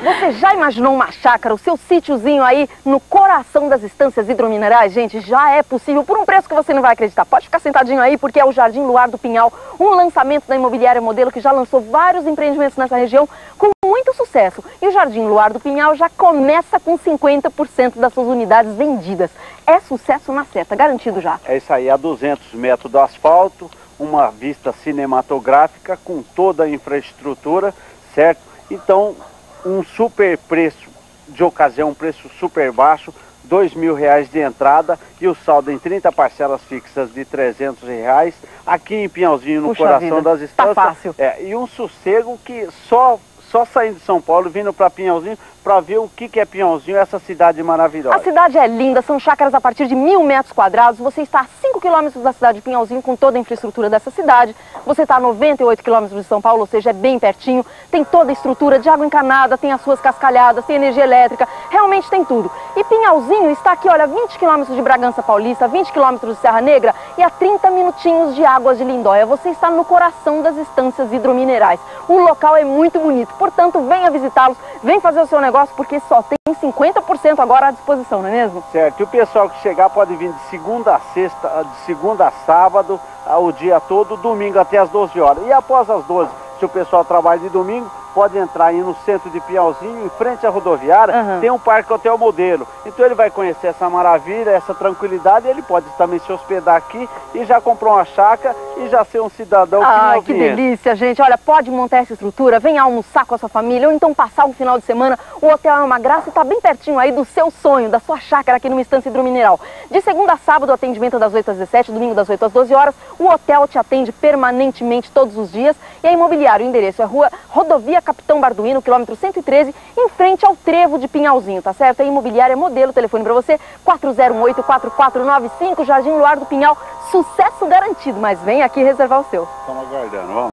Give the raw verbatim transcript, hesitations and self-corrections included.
Você já imaginou uma chácara, o seu sítiozinho aí no coração das Estâncias Hidrominerais? Gente, já é possível por um preço que você não vai acreditar. Pode ficar sentadinho aí porque é o Jardim Luar do Pinhal, um lançamento da Imobiliária Modelo que já lançou vários empreendimentos nessa região com muito sucesso. E o Jardim Luar do Pinhal já começa com cinquenta por cento das suas unidades vendidas. É sucesso na certa, garantido já. É isso aí, a duzentos metros do asfalto, uma vista cinematográfica com toda a infraestrutura, certo? Então, um super preço de ocasião, um preço super baixo, dois mil reais de entrada e o saldo em trinta parcelas fixas de trezentos reais, aqui em Pinhalzinho, no Puxa coração vida, das Estâncias. Tá fácil. É, e um sossego que só... Só saindo de São Paulo, vindo para Pinhalzinho, para ver o que, que é Pinhalzinho, essa cidade maravilhosa. A cidade é linda, são chácaras a partir de mil metros quadrados. Você está a cinco quilômetros da cidade de Pinhalzinho, com toda a infraestrutura dessa cidade. Você está a noventa e oito quilômetros de São Paulo, ou seja, é bem pertinho. Tem toda a estrutura de água encanada, tem as suas cascalhadas, tem energia elétrica, realmente tem tudo. E Pinhalzinho está aqui, olha, vinte quilômetros de Bragança Paulista, vinte quilômetros de Serra Negra e a trinta minutinhos de Águas de Lindóia. Você está no coração das Estâncias Hidrominerais. O local é muito bonito. Portanto, venha visitá-los, vem fazer o seu negócio, porque só tem cinquenta por cento agora à disposição, não é mesmo? Certo, e o pessoal que chegar pode vir de segunda a sexta, de segunda a sábado, o dia todo, domingo até as doze horas. E após as doze, se o pessoal trabalha de domingo, pode entrar aí no centro de Pinhalzinho, em frente à rodoviária, uhum. Tem um Parque Hotel Modelo. Então ele vai conhecer essa maravilha, essa tranquilidade, ele pode também se hospedar aqui e já comprar uma chácara e já ser um cidadão Ah, que delícia, gente. Olha, pode montar essa estrutura, venha almoçar com a sua família ou então passar um final de semana. O hotel é uma graça e está bem pertinho aí do seu sonho, da sua chácara aqui numa Estância Hidromineral. De segunda a sábado, atendimento das oito às dezessete, domingo das oito às doze horas. O hotel te atende permanentemente todos os dias. E a Imobiliária, o endereço é Rua Rodovia Capitão Barduino, quilômetro cento e treze, em frente ao trevo de Pinhalzinho, tá certo? A Imobiliária Modelo, telefone para você, quatro zero um oito, quatro quatro nove cinco, Jardim Luar do Pinhal, sucesso garantido, mas vem aqui reservar o seu. Estamos aguardando, vamos.